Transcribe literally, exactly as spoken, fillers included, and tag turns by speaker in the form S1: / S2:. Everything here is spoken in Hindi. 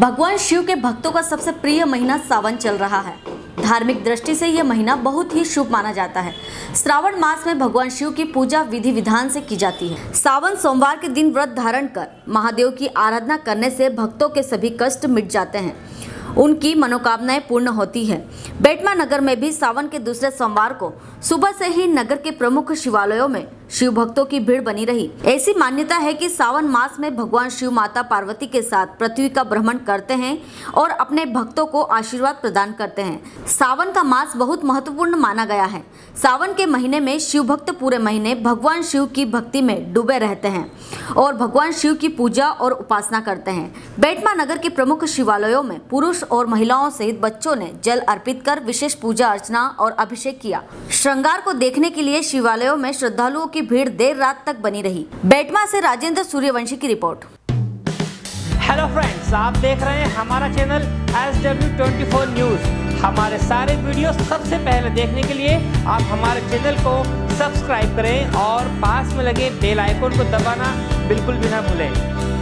S1: भगवान शिव के भक्तों का सबसे प्रिय महीना सावन चल रहा है। धार्मिक दृष्टि से यह महीना बहुत ही शुभ माना जाता है। श्रावण मास में भगवान शिव की पूजा विधि विधान से की जाती है। सावन सोमवार के दिन व्रत धारण कर महादेव की आराधना करने से भक्तों के सभी कष्ट मिट जाते हैं, उनकी मनोकामनाएं पूर्ण होती है। बेटमा नगर में भी सावन के दूसरे सोमवार को सुबह से ही नगर के प्रमुख शिवालयों में शिव भक्तों की भीड़ बनी रही। ऐसी मान्यता है कि सावन मास में भगवान शिव माता पार्वती के साथ पृथ्वी का भ्रमण करते हैं और अपने भक्तों को आशीर्वाद प्रदान करते हैं। सावन का मास बहुत महत्वपूर्ण माना गया है। सावन के महीने में शिव भक्त पूरे महीने भगवान शिव की भक्ति में डूबे रहते हैं और भगवान शिव की पूजा और उपासना करते हैं। बेटमा नगर के प्रमुख शिवालयों में पुरुष और महिलाओं सहित बच्चों ने जल अर्पित कर विशेष पूजा अर्चना और अभिषेक किया। श्रृंगार को देखने के लिए शिवालयों में श्रद्धालुओं की भीड़ देर रात तक बनी रही। बेटमा से राजेंद्र सूर्यवंशी की रिपोर्ट।
S2: हेलो फ्रेंड्स, आप देख रहे हैं हमारा channel S W twenty four news. हमारे सारे वीडियो सबसे पहले देखने के लिए आप हमारे चैनल को सब्सक्राइब करें और पास में लगे बेल आइकन को दबाना बिल्कुल भी ना भूलें।